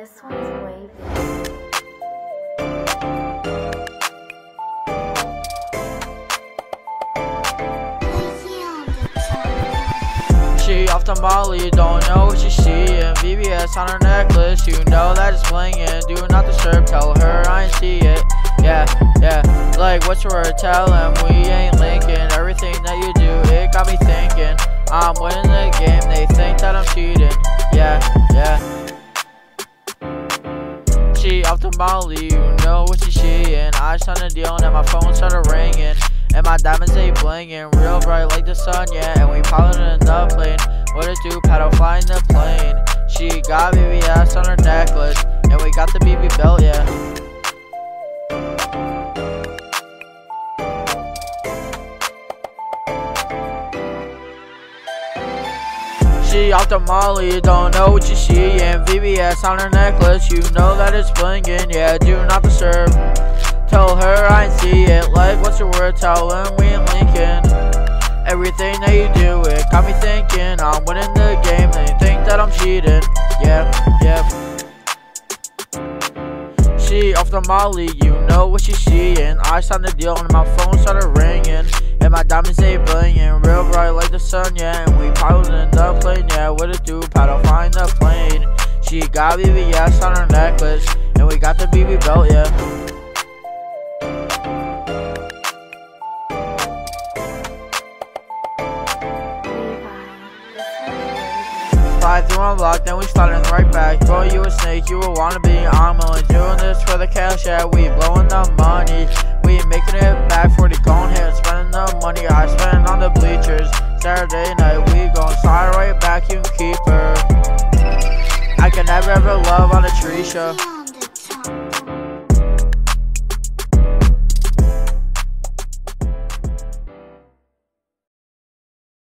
This one's wavy. She off the molly, don't know what she's seeing. VVS on her necklace, you know that it's blingin'. Do not disturb, tell her I ain't see it. Yeah, like what's the word, tell him we ain't linking. Everything that you do, it got me thinking I'm winning the game, they think that I'm cheating. Yeah. She off the molly, you know what she's seeing. I signed a deal and then my phone started ringing. And my diamonds they blingin', real bright like the sun, yeah. And we piloting the plane. What it do, Pato flying the plane. She got VVS on her necklace, and we got the BB belt, yeah. She off the molly, you don't know what you see. And VVS on her necklace, you know that it's blingin', yeah. Do not disturb, tell her I ain't see it. Like what's your word, tell him we ain't linking. Everything that you do, it got me thinking I'm winning the game, they think that I'm cheating. Yeah. She off the molly, you know what she's seeing. I signed the deal and my phone started ringing. And my diamonds they blingin', real bright like the sun, yeah. And we piloting the plane, yeah. What it do, Pato flying the plane. She got VVS on her necklace, and we got the BB belt, yeah. Fly through my block, then we sliding right back. Boy, you a snake, you a wannabe. I'm only doing this for the cash, yeah. We blowing the money, we making it back for the gone hit. Spending the money I spend on the bleachers. Saturday night, we gon' slide right back, you can keep her. I can never ever love on a tree show.